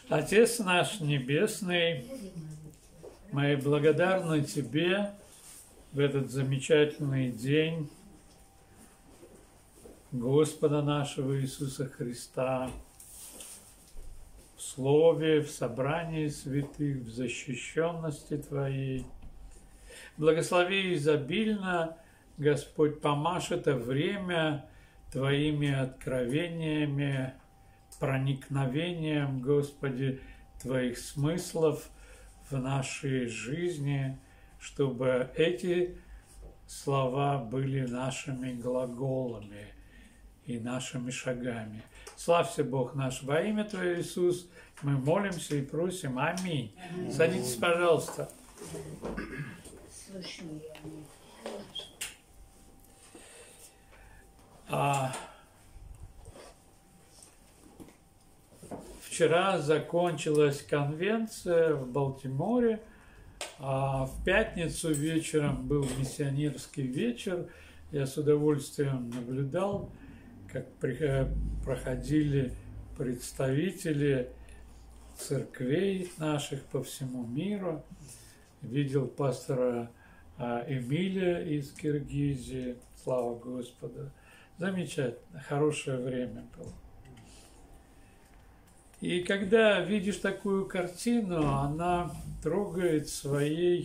Отец наш Небесный, мы благодарны Тебе в этот замечательный день Господа нашего Иисуса Христа, в Слове, в собрании святых, в защищенности Твоей. Благослови изобильно, Господь, помажь это время Твоими откровениями, проникновением, Господи, Твоих смыслов в нашей жизни, чтобы эти слова были нашими глаголами и нашими шагами. Славься, Бог наш, во имя Твое, Иисус, мы молимся и просим. Аминь. Садитесь, пожалуйста. Вчера закончилась конвенция в Балтиморе, а в пятницу вечером был миссионерский вечер. Я с удовольствием наблюдал, как проходили представители церквей наших по всему миру. Видел пастора Эмилия из Киргизии, слава Господу. Замечательно, хорошее время было. И когда видишь такую картину, она трогает своим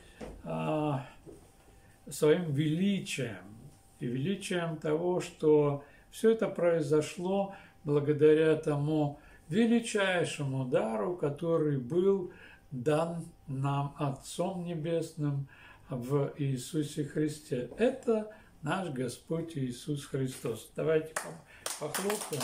величием. И величием того, что все это произошло благодаря тому величайшему дару, который был дан нам Отцом Небесным в Иисусе Христе. Это наш Господь Иисус Христос. Давайте похлопаем.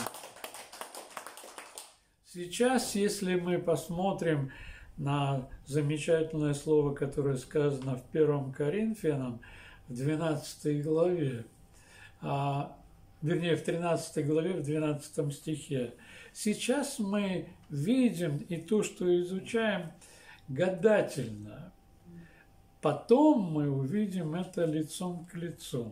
Сейчас, если мы посмотрим на замечательное слово, которое сказано в 1 Коринфянам, в 12 главе, вернее, в 13 главе, в 12 стихе. Сейчас мы видим и то, что изучаем, гадательно. Потом мы увидим это лицом к лицу.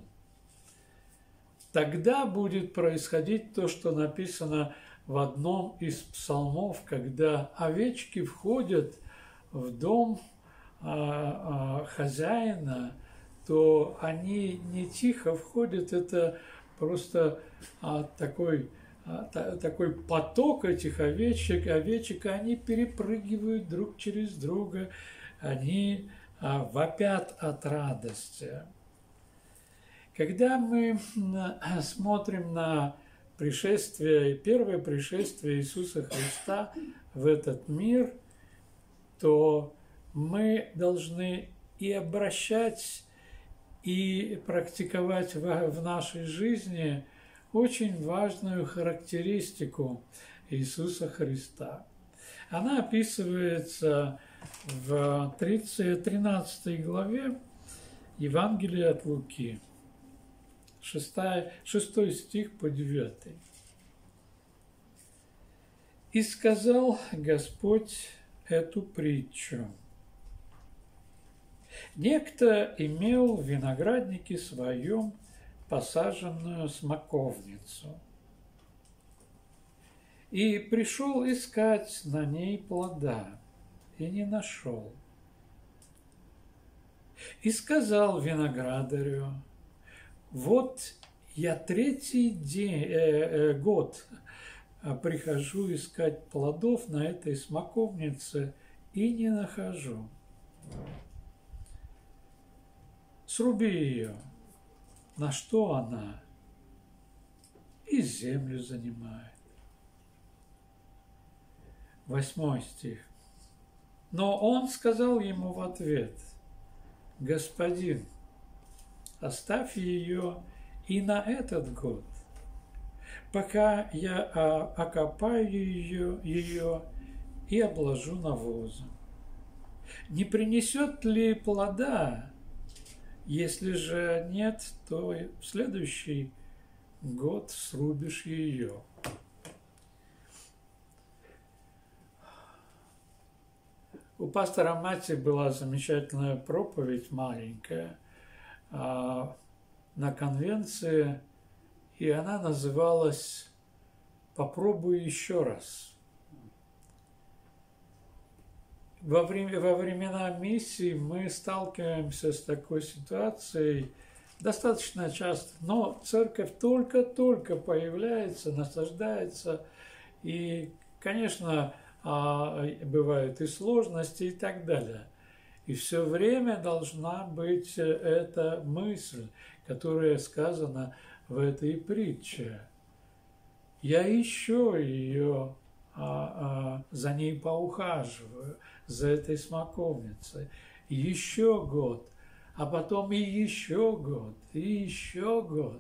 Тогда будет происходить то, что написано в одном из псалмов, когда овечки входят в дом хозяина, то они не тихо входят, это просто такой поток этих овечек, они перепрыгивают друг через друга, они вопят от радости. Когда мы смотрим на первое пришествие Иисуса Христа в этот мир, то мы должны и обращать, и практиковать в нашей жизни очень важную характеристику Иисуса Христа. Она описывается в 13 главе Евангелия от Луки. 6 стих по 9. «И сказал Господь эту притчу. Некто имел в винограднике своем посаженную смоковницу и пришел искать на ней плода, и не нашел. И сказал виноградарю: вот я 3-й год прихожу искать плодов на этой смоковнице и не нахожу. Сруби ее. На что она? И землю занимает. 8 стих. Но он сказал ему в ответ: господин, оставь ее и на этот год, пока я окопаю ее и обложу навозом. Не принесет ли плода? Если же нет, то в следующий год срубишь ее. У пастора Мати была замечательная проповедь маленькая на конвенции, и она называлась «Попробуй еще раз». во времена миссии мы сталкиваемся с такой ситуацией достаточно часто, но церковь только-только появляется, насаждается, и, конечно, бывают и сложности и так далее. И все время должна быть эта мысль, которая сказана в этой притче. Я еще ее, за ней поухаживаю, за этой смоковницей. Еще год, а потом и еще год, и еще год.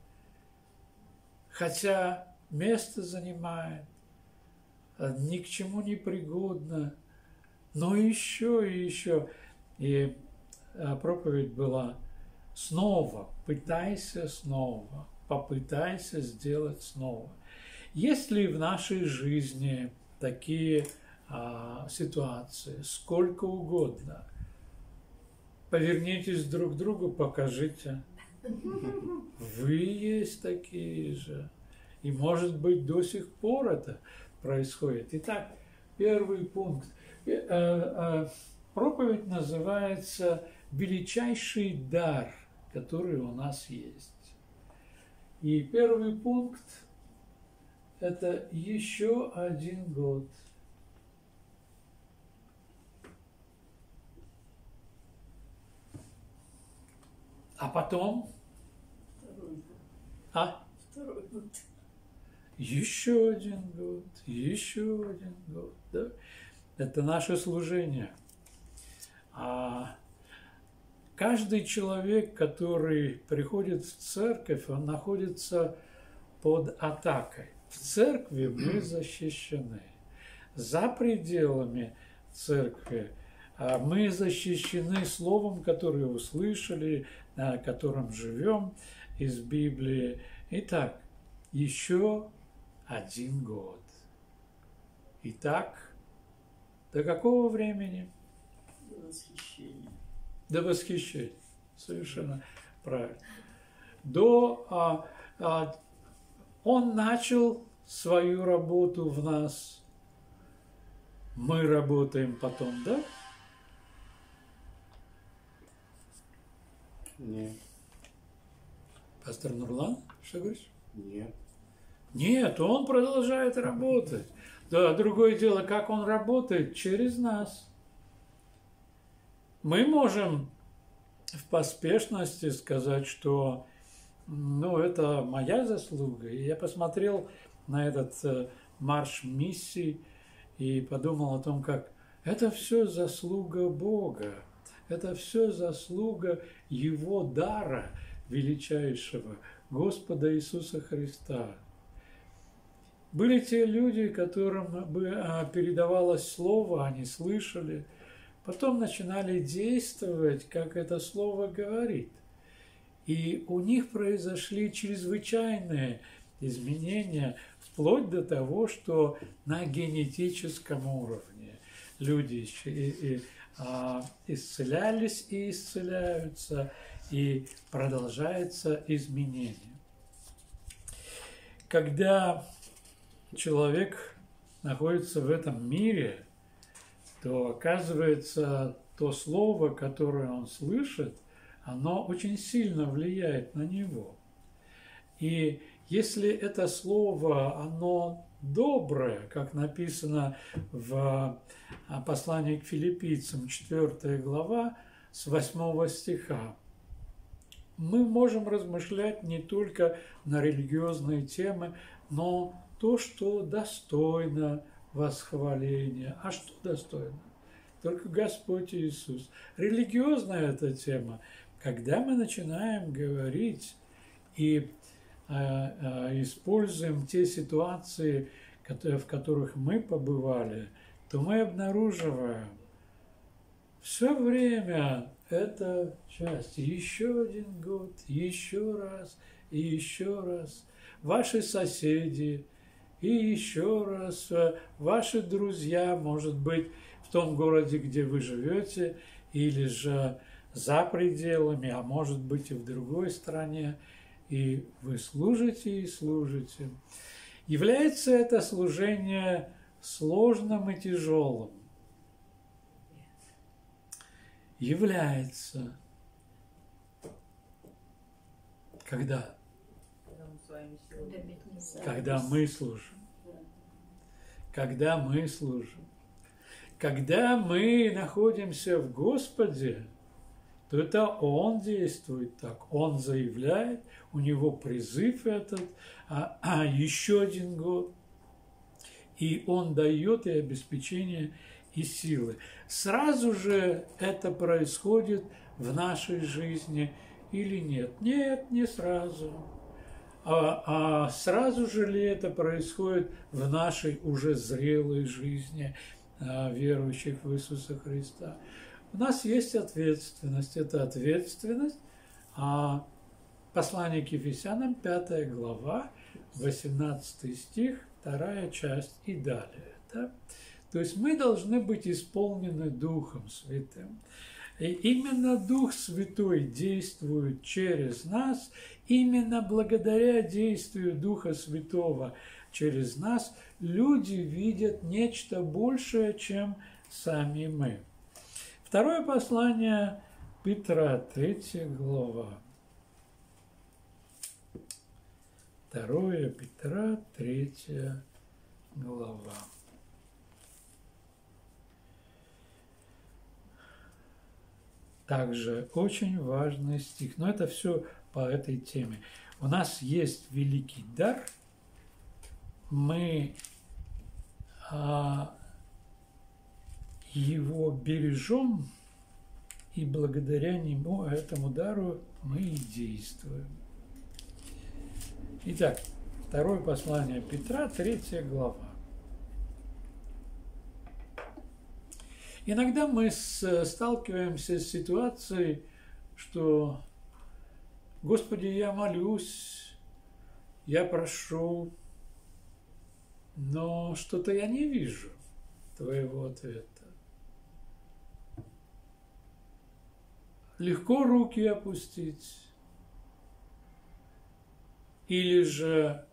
Хотя место занимает, ни к чему не пригодно, но еще и еще. И проповедь была: снова, пытайся снова, попытайся сделать снова. Есть ли в нашей жизни такие ситуации? Сколько угодно. Повернитесь друг к другу, покажите. Вы есть такие же. И, может быть, до сих пор это происходит. Итак, первый пункт. Проповедь называется «Величайший дар, который у нас есть». И первый пункт – это еще один год. А потом? Второй год. Еще один год, еще один год. Да? Это наше служение. Каждый человек, который приходит в церковь, он находится под атакой. В церкви мы защищены. За пределами церкви мы защищены словом, которое услышали, на котором живем из Библии. Итак, еще один год. Итак, до какого времени? До восхищения. До восхищения. Совершенно правильно. Он начал свою работу в нас. Мы работаем потом, да? Нет. Пастор Нурлан, что говоришь? Нет. Нет, он продолжает работать. Да, другое дело, как он работает через нас. Мы можем в поспешности сказать, что это моя заслуга. И я посмотрел на этот марш миссий и подумал о том, как это все заслуга Бога. Это все заслуга Его дара величайшего, Господа Иисуса Христа. Были те люди, которым передавалось слово, они слышали, потом начинали действовать, как это слово говорит. И у них произошли чрезвычайные изменения, вплоть до того, что на генетическом уровне люди исцелялись и исцеляются, и продолжается изменение. Когда человек находится в этом мире, то оказывается то слово, которое он слышит, оно очень сильно влияет на него. И если это слово, оно доброе, как написано в послании к филиппийцам, 4 глава, с 8 стиха, мы можем размышлять не только на религиозные темы, но то, что достойно восхваления. А что достойно? Только Господь Иисус. Религиозная эта тема. Когда мы начинаем говорить и используем те ситуации, в которых мы побывали, то мы обнаруживаем все время эта часть. Еще один год, еще раз и еще раз. Ваши соседи, и еще раз ваши друзья, может быть, в том городе, где вы живете, или же за пределами, а может быть и в другой стране, и вы служите и служите. Является это служение сложным и тяжелым. является. Когда? Когда мы служим. Когда мы служим. Когда мы находимся в Господе, то это Он действует так. Он заявляет, у Него призыв этот, еще один год. И Он дает и обеспечение, и силы. Сразу же это происходит в нашей жизни или нет? Нет, не сразу. А сразу же ли это происходит в нашей уже зрелой жизни верующих в Иисуса Христа? У нас есть ответственность. Это ответственность. Послание к Ефесянам, 5 глава, 18 стих, 2 часть и далее. Да? То есть мы должны быть исполнены Духом Святым. И именно Дух Святой действует через нас. Именно благодаря действию Духа Святого через нас люди видят нечто большее, чем сами мы. Второе послание Петра, 3 глава. 2 Петра, 3 глава. Также очень важный стих. Но это все по этой теме. У нас есть великий дар. Мы его бережем, и благодаря нему, этому дару, мы и действуем. Итак, второе послание Петра, 3 глава. Иногда мы сталкиваемся с ситуацией, что, Господи, я молюсь, я прошу, но что-то я не вижу Твоего ответа. Легко руки опустить. Или же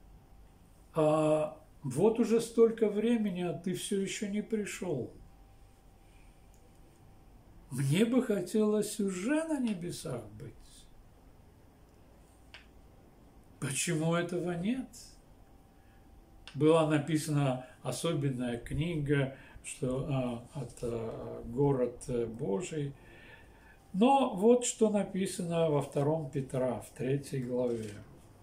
вот уже столько времени, а ты все еще не пришел. Мне бы хотелось уже на небесах быть. Почему этого нет? Была написана особенная книга, что «Город Божий». Но вот что написано во 2 Петра, в 3 главе,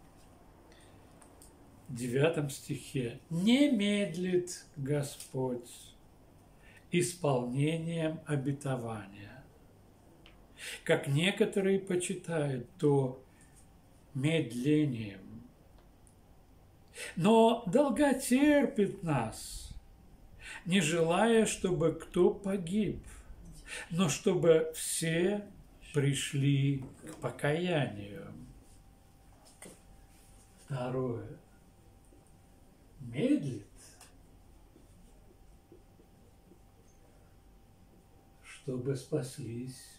9 стихе. «Не медлит Господь исполнением обетования, как некоторые почитают, то медлением. Но долготерпит нас, не желая, чтобы кто погиб, но чтобы все пришли к покаянию». Второе. Медлит, чтобы спаслись.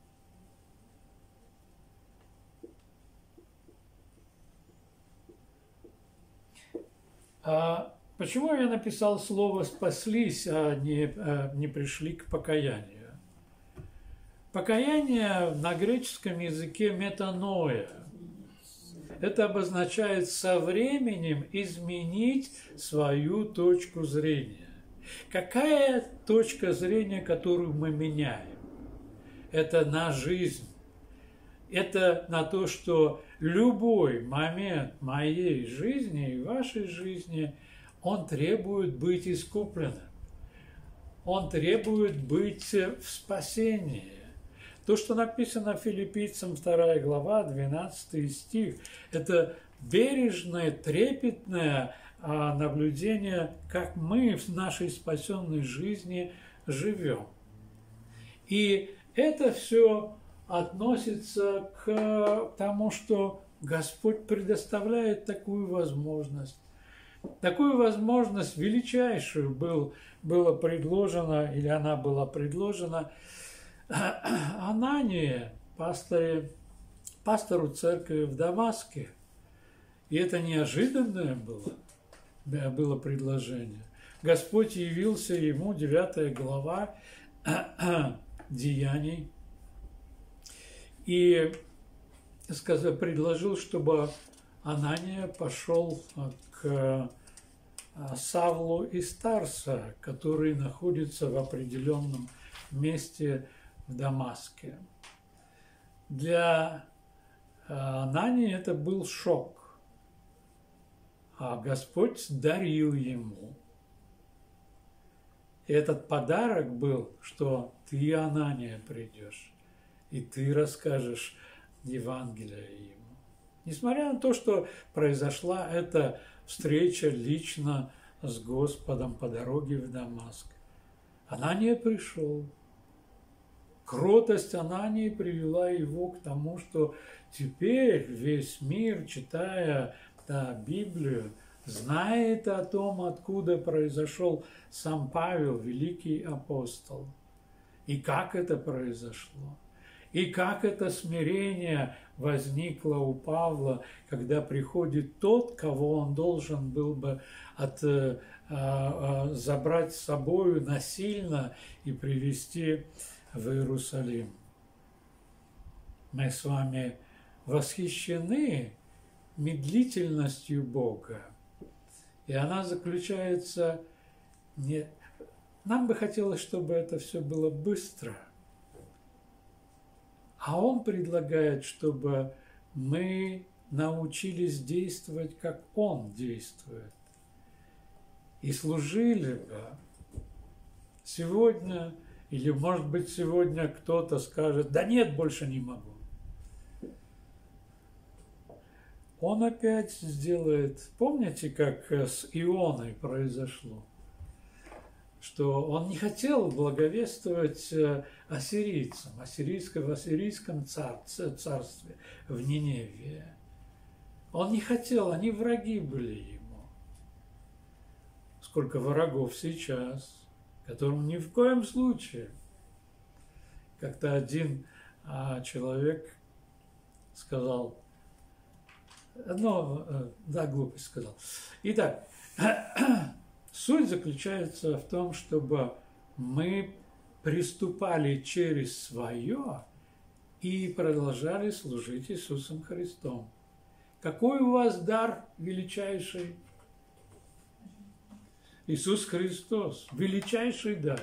Почему я написал слово «спаслись», а не пришли к покаянию? Покаяние на греческом языке метаноя. Это обозначает со временем изменить свою точку зрения. Какая точка зрения, которую мы меняем? Это на жизнь. Это на то, что любой момент моей жизни и вашей жизни, он требует быть искупленным. Он требует быть в спасении. То, что написано Филиппийцам 2 глава, 12 стих, это бережное, трепетное наблюдение, как мы в нашей спасенной жизни живем. И это все относится к тому, что Господь предоставляет такую возможность. Такую возможность величайшую было предложено, или она была предложена Анании, пастору церкви в Дамаске. И это неожиданное было предложение. Господь явился ему, 9 глава Деяний, и предложил, чтобы Анания пошел к Савлу из Тарса, который находится в определенном месте в Дамаске. Для Анании это был шок, а Господь дарил ему. И этот подарок был, что ты, Анания, придешь, и ты расскажешь Евангелие ему. Несмотря на то, что произошла эта встреча лично с Господом по дороге в Дамаск, Анания пришел. Кротость Анании привела его к тому, что теперь весь мир, читая Библию, знает о том, откуда произошел сам Павел, великий апостол, и как это произошло, и как это смирение возникло у Павла, когда приходит тот, кого он должен был бы забрать с собою насильно и привести в Иерусалим. Мы с вами восхищены медлительностью Бога. И она заключается не... Нам бы хотелось, чтобы это все было быстро. А Он предлагает, чтобы мы научились действовать, как Он действует. И служили бы. Сегодня, или может быть сегодня кто-то скажет, да нет, больше не могу. Он опять сделает, помните, как с Ионой произошло? Что он не хотел благовествовать ассирийцам, в ассирийском царстве, в Ниневии. Он не хотел, они враги были ему. Сколько врагов сейчас, которым ни в коем случае. Как-то один человек сказал, глупость сказал. Итак, суть заключается в том, чтобы мы приступали через свое и продолжали служить Иисусом Христом. Какой у вас дар величайший? Иисус Христос. Величайший дар.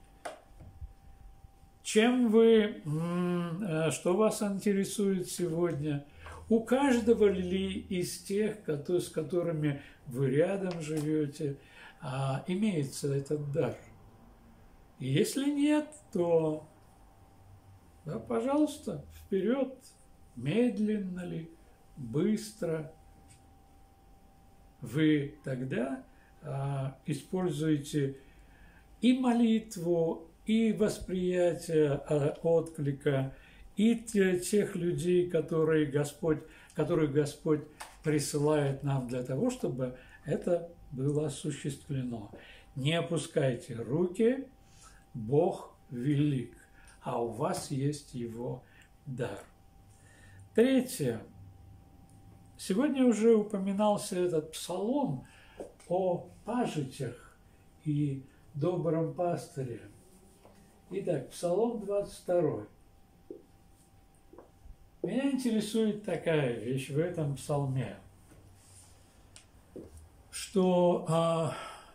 Чем вы, что вас интересует сегодня? У каждого ли из тех, с которыми вы рядом живете, имеется этот дар? И если нет, то, да, пожалуйста, вперед, медленно ли, быстро. Вы тогда используете и молитву, и восприятие отклика, и тех людей, которых Господь присылает нам для того, чтобы это было осуществлено. Не опускайте руки, Бог велик, а у вас есть Его дар. Третье. Сегодня уже упоминался этот псалом о пажитях и добром пастыре. Итак, Псалом 22. Меня интересует такая вещь в этом псалме, что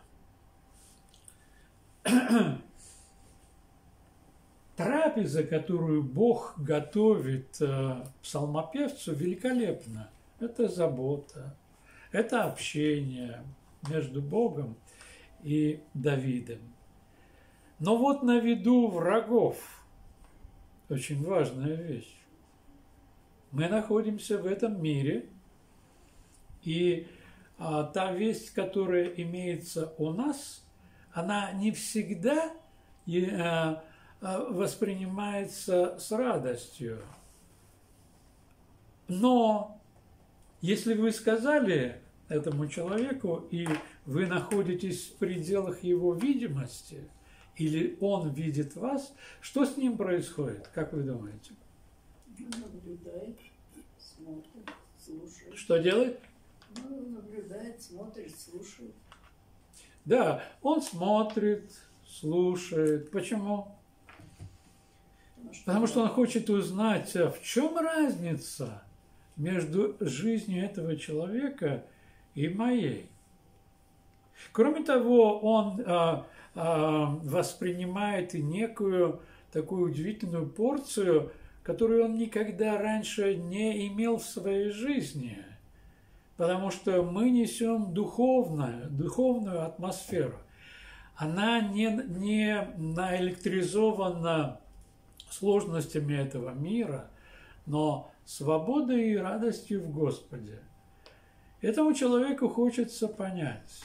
трапеза, которую Бог готовит псалмопевцу, великолепна. Это забота, это общение между Богом и Давидом. Но вот на виду врагов очень важная вещь. Мы находимся в этом мире, и та весть, которая имеется у нас, она не всегда воспринимается с радостью. Но если вы сказали этому человеку, и вы находитесь в пределах его видимости, или он видит вас, что с ним происходит, как вы думаете? Наблюдает, смотрит, слушает. Что делает? Наблюдает, смотрит, слушает. Да, он смотрит, слушает. Почему? Потому что он хочет узнать, в чем разница между жизнью этого человека и моей. Кроме того, он воспринимает и некую такую удивительную порцию, которую он никогда раньше не имел в своей жизни. Потому что мы несем духовную атмосферу. Она не наэлектризована сложностями этого мира, но свободой и радостью в Господе. Этому человеку хочется понять,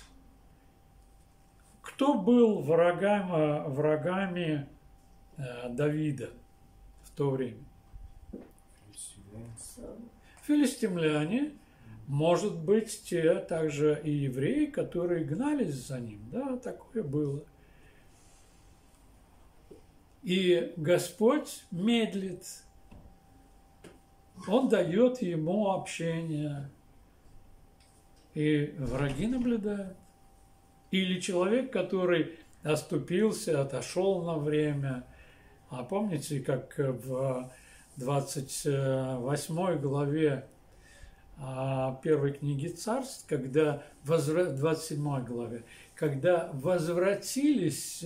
кто был врагами Давида в то время. Филистимляне, может быть, те также и евреи, которые гнались за ним. Да, такое было. И Господь медлит. Он дает ему общение. И враги наблюдают. Или человек, который оступился, отошел на время. А помните, как в 28 главе первой книги Царств, когда 27 главе, когда возвратились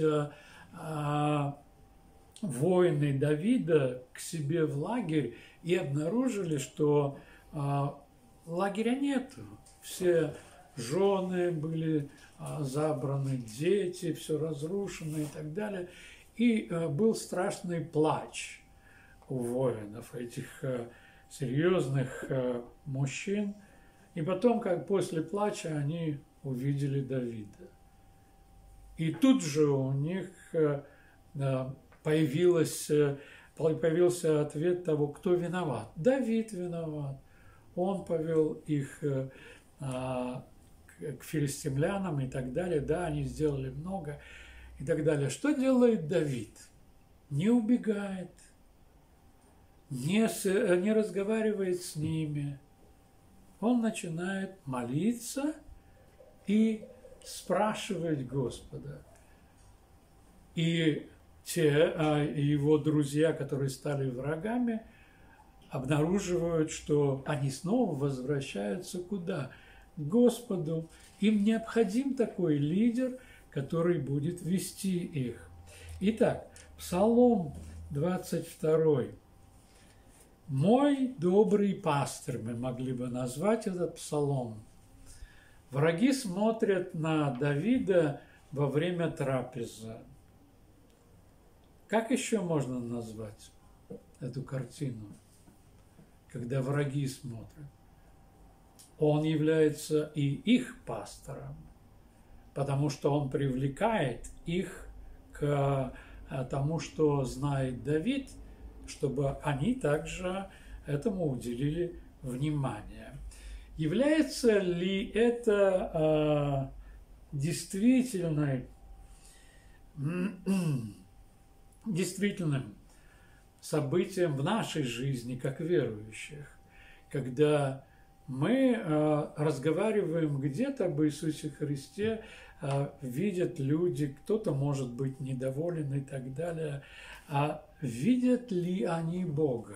воины Давида к себе в лагерь и обнаружили, что лагеря нету. Все жены были забраны, дети, все разрушено и так далее. И был страшный плач у воинов, этих серьезных мужчин. И потом, как после плача, они увидели Давида. И тут же у них появился ответ того, кто виноват. Давид виноват. Он повел их к филистимлянам и так далее. Да, они сделали много и так далее. Что делает Давид? Не убегает, не разговаривает с ними. Он начинает молиться и спрашивать Господа. И те его друзья, которые стали врагами, обнаруживают, что они снова возвращаются куда? К Господу. Им необходим такой лидер, который будет вести их. Итак, Псалом 22. «Мой добрый пастырь», мы могли бы назвать этот псалом. Враги смотрят на Давида во время трапезы. Как еще можно назвать эту картину, когда враги смотрят? Он является и их пастором, потому что он привлекает их к тому, что знает Давид, чтобы они также этому уделили внимание. Является ли это действительным событием в нашей жизни, как верующих, когда мы разговариваем где-то об Иисусе Христе, видят люди, кто-то может быть недоволен и так далее, а видят ли они Бога?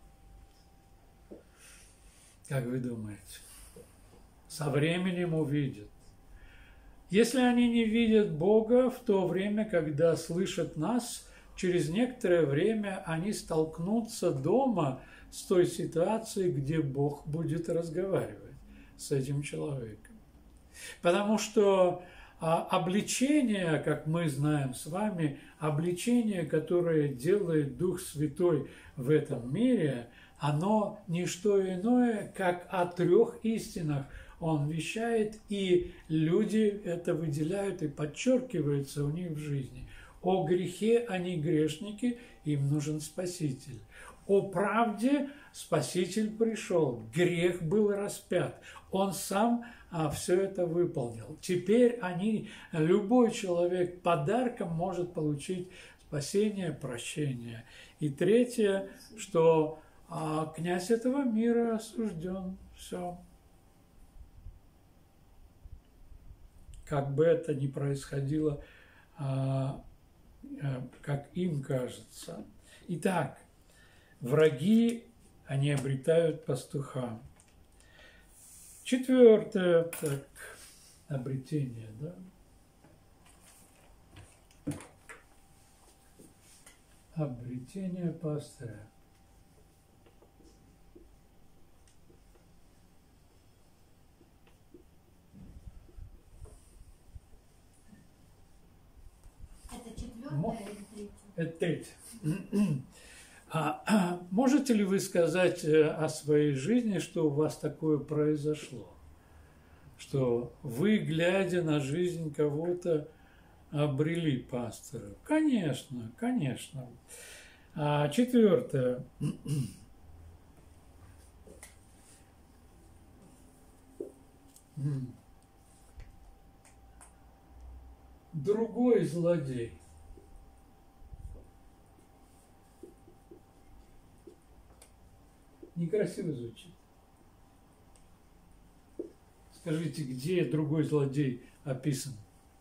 Как вы думаете? Со временем увидят. Если они не видят Бога в то время, когда слышат нас, через некоторое время они столкнутся дома с той ситуацией, где Бог будет разговаривать с этим человеком. Потому что обличение, как мы знаем с вами, обличение, которое делает Дух Святой в этом мире, оно не что иное, как о трех истинах Он вещает, и люди это выделяют и подчеркиваются у них в жизни. О грехе они грешники, им нужен Спаситель. О правде Спаситель пришел, грех был распят, Он сам все это выполнил. Теперь любой человек подарком может получить спасение, прощение. И третье, что князь этого мира осужден. Все. Как бы это ни происходило, как им кажется. Итак, враги, они обретают пастуха. Четвертое, так, обретение, да? Обретение пастыря. Это четвертое или третье? Это третье. Можете ли вы сказать о своей жизни, что у вас такое произошло? Что вы, глядя на жизнь кого-то, обрели пастора? Конечно, конечно. Четвертое. Другой злодей. Некрасиво звучит. Скажите, где другой злодей описан?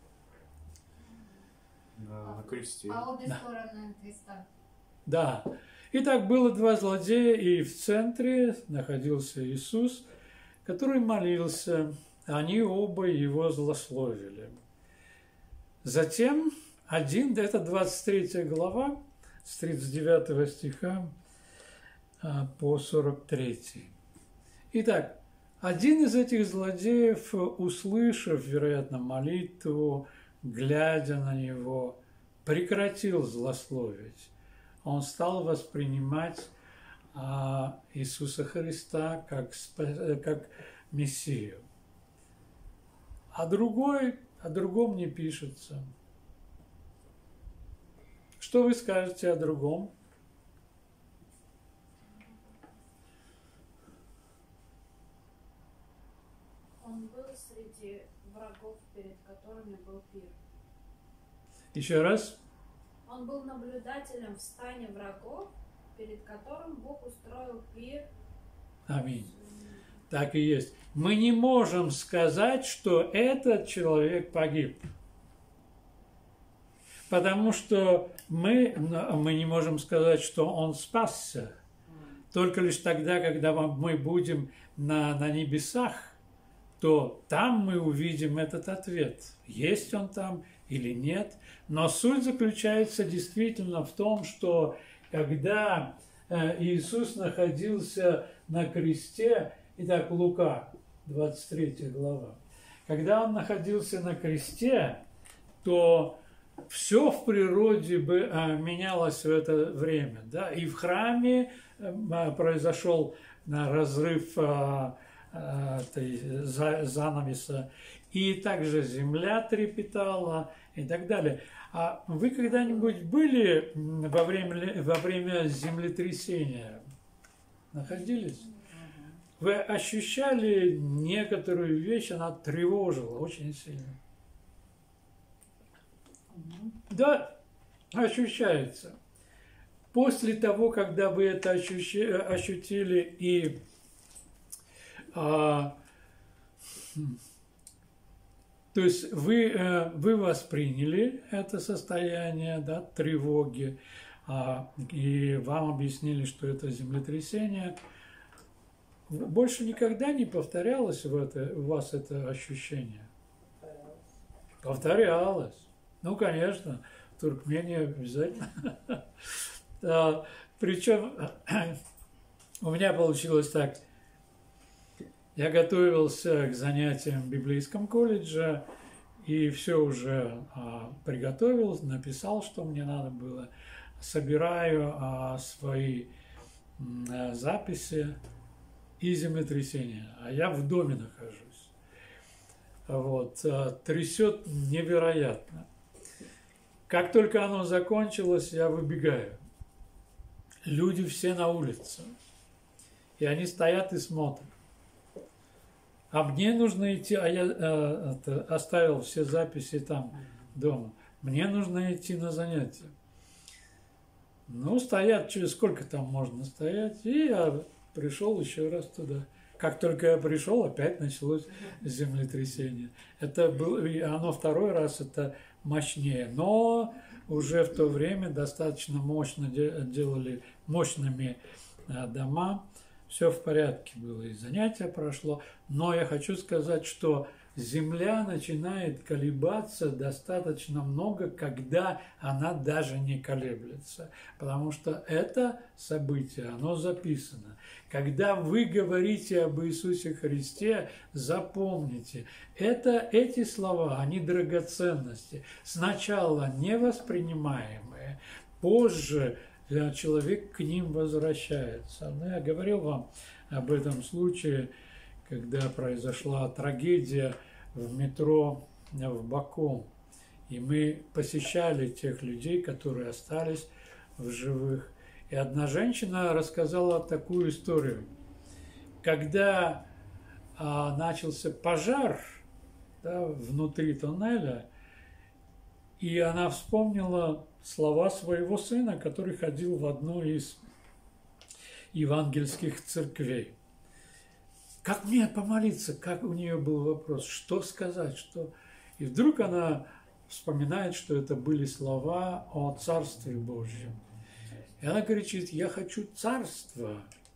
На кресте. По обе стороны креста. Да. Итак, было два злодея, и в центре находился Иисус, который молился. Они оба его злословили. Затем один, это 23 глава, с 39 стиха по 43. Итак, один из этих злодеев, услышав, вероятно, молитву, глядя на него, прекратил злословить. Он стал воспринимать Иисуса Христа как Мессию. О другом не пишется. Что вы скажете о другом? Он был среди врагов, перед которыми был пир. Еще раз. Он был наблюдателем в стане врагов, перед которым Бог устроил пир. Аминь. Так и есть. Мы не можем сказать, что этот человек погиб. Потому что мы не можем сказать, что он спасся. Только лишь тогда, когда мы будем на небесах, то там мы увидим этот ответ, есть он там или нет. Но суть заключается действительно в том, что когда Иисус находился на кресте, итак, Лука, 23 глава, когда он находился на кресте, то все в природе менялось в это время. Да? И в храме произошел разрыв занавеса, и также земля трепетала и так далее. А вы когда-нибудь были во время землетрясения? Находились? Вы ощущали некоторую вещь, она тревожила очень сильно? Да, ощущается. После того, когда вы это ощутили и то есть вы восприняли это состояние, да, тревоги, и вам объяснили, что это землетрясение. Больше никогда не повторялось у вас это ощущение? Повторялось. Ну, конечно, в Туркмении обязательно. Причем у меня получилось так. Я готовился к занятиям в библейском колледже и все уже приготовил, написал, что мне надо было. Собираю свои записи и землетрясения. А я в доме нахожусь. Вот, трясет невероятно. Как только оно закончилось, я выбегаю. Люди все на улице. И они стоят и смотрят. А мне нужно идти, а я оставил все записи там дома. Мне нужно идти на занятия. Ну, стоят, через сколько там можно стоять. И я пришел еще раз туда. Как только я пришел, опять началось землетрясение. Это было, оно второй раз, это мощнее. Но уже в то время достаточно мощно делали мощными дома. Все в порядке было, и занятие прошло. Но я хочу сказать, что Земля начинает колебаться достаточно много, когда она даже не колеблется. Потому что это событие, оно записано. Когда вы говорите об Иисусе Христе, запомните, эти слова, они драгоценности. Сначала невоспринимаемые, позже человек к ним возвращается. Но я говорил вам об этом случае, когда произошла трагедия в метро в Баку. И мы посещали тех людей, которые остались в живых. И одна женщина рассказала такую историю. Когда начался пожар, да, внутри туннеля, и она вспомнила слова своего сына, который ходил в одну из евангельских церквей. Как мне помолиться? Как у нее был вопрос? Что сказать? Что? И вдруг она вспоминает, что это были слова о Царстве Божьем. И она кричит: я хочу царства.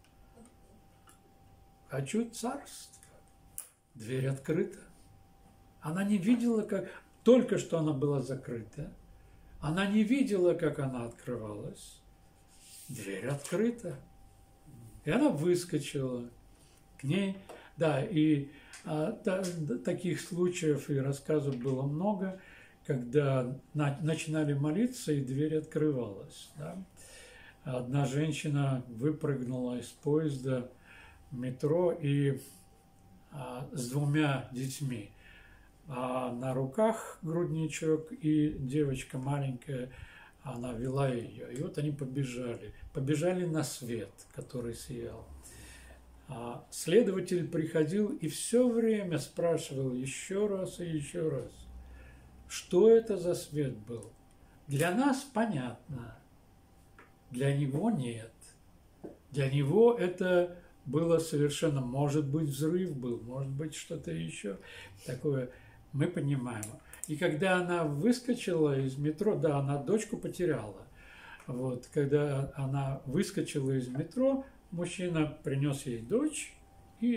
Хочу царства. Дверь открыта. Она не видела, как... Только что она была закрыта. Она не видела, как она открывалась. Дверь открыта. И она выскочила. К ней, да, и таких случаев и рассказов было много, когда начинали молиться, и дверь открывалась. Да. Одна женщина выпрыгнула из поезда в метро и с 2 детьми. На руках грудничок, и девочка маленькая, она вела ее. И вот они побежали на свет, который сиял. Следователь приходил и все время спрашивал еще раз и еще раз, что это за свет был. Для нас понятно, для него нет. Для него это было совершенно, может быть, взрыв был, может быть, что-то еще такое, мы понимаем. И когда она выскочила из метро, да, она дочку потеряла. Вот, когда она выскочила из метро, мужчина принес ей дочь, и,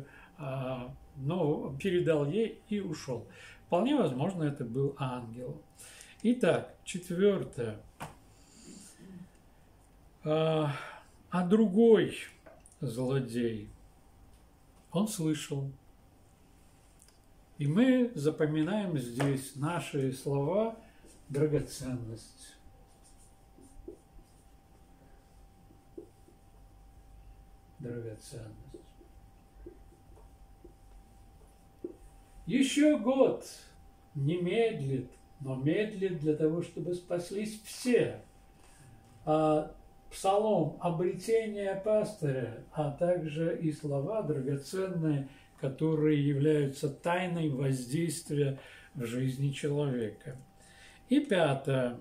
передал ей и ушел. Вполне возможно, это был ангел. Итак, 4. А другой злодей, он слышал. И мы запоминаем здесь наши слова драгоценность. Драгоценность. Еще год не медлит, но медлит для того, чтобы спаслись все. Псалом обретения пастыря, а также и слова драгоценные, которые являются тайной воздействия в жизни человека. И 5.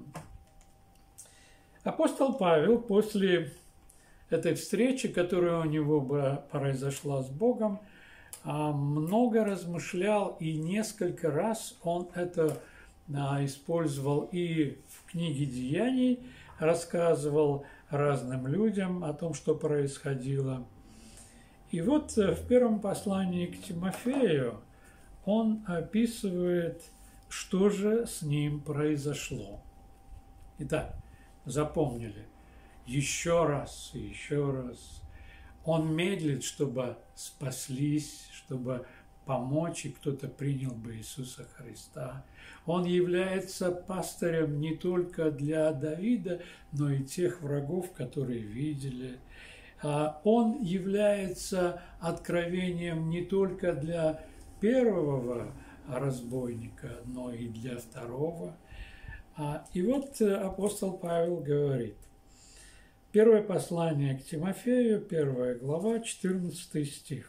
Апостол Павел после этой встречи, которая у него произошла с Богом, много размышлял, и несколько раз он это использовал и в книге «Деяний», рассказывал разным людям о том, что происходило. И вот в первом послании к Тимофею он описывает, что же с ним произошло. Итак, запомнили. Еще раз и еще раз. Он медлит, чтобы спаслись, чтобы помочь, и кто-то принял бы Иисуса Христа. Он является пастырем не только для Давида, но и тех врагов, которые видели. Он является откровением не только для первого разбойника, но и для второго. И вот апостол Павел говорит. Первое послание к Тимофею, 1 глава, 14 стих.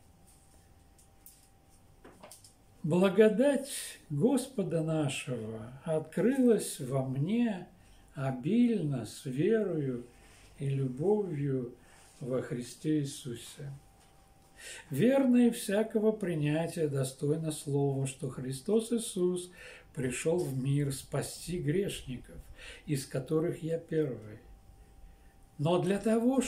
«Благодать Господа нашего открылась во мне обильно с верою и любовью во Христе Иисусе. Верно и всякого принятия достойно слова, что Христос Иисус пришел в мир спасти грешников, из которых я первый. Но для того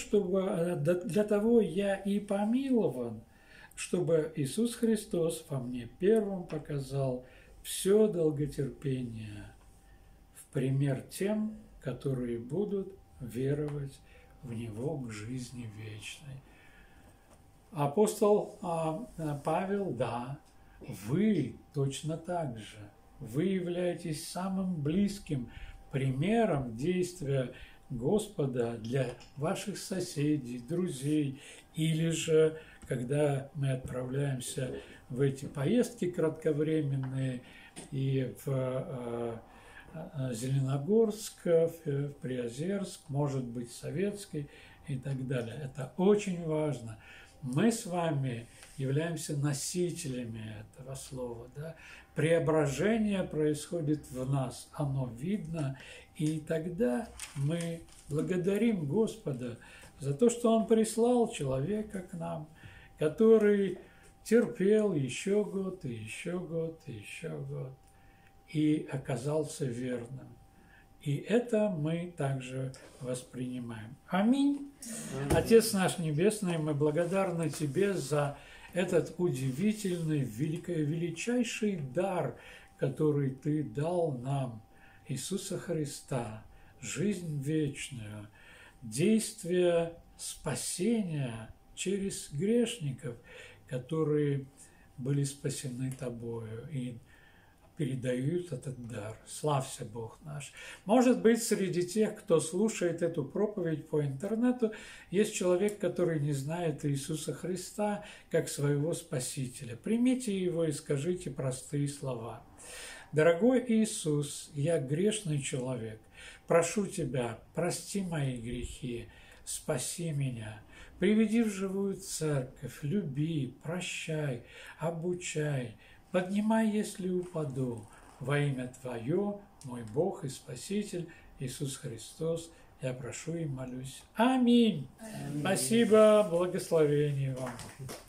я и помилован, чтобы Иисус Христос во мне первым показал все долготерпение в пример тем, которые будут веровать в Него к жизни вечной. Апостол Павел, да, вы точно так же. Вы являетесь самым близким примером действия Господа для ваших соседей, друзей, или же, когда мы отправляемся в эти поездки кратковременные и в Зеленогорск, в Приозерск, может быть, Советский и так далее. Это очень важно. Мы с вами являемся носителями этого слова. Да? Преображение происходит в нас, оно видно, и тогда мы благодарим Господа за то, что Он прислал человека к нам, который терпел еще год, и еще год, и еще год, и оказался верным. И это мы также воспринимаем. Аминь. Отец наш Небесный, мы благодарны Тебе за этот удивительный, величайший дар, который Ты дал нам, Иисуса Христа, жизнь вечную, действие спасения через грешников, которые были спасены Тобою и передают этот дар. Славься, Бог наш. Может быть, среди тех, кто слушает эту проповедь по интернету, есть человек, который не знает Иисуса Христа как своего Спасителя. Примите Его и скажите простые слова. Дорогой Иисус, я грешный человек. Прошу Тебя, прости мои грехи, спаси меня. Приведи в живую церковь, люби, прощай, обучай, поднимай, если упаду, во имя Твое, мой Бог и Спаситель, Иисус Христос, я прошу и молюсь. Аминь. Аминь. Спасибо, благословения вам.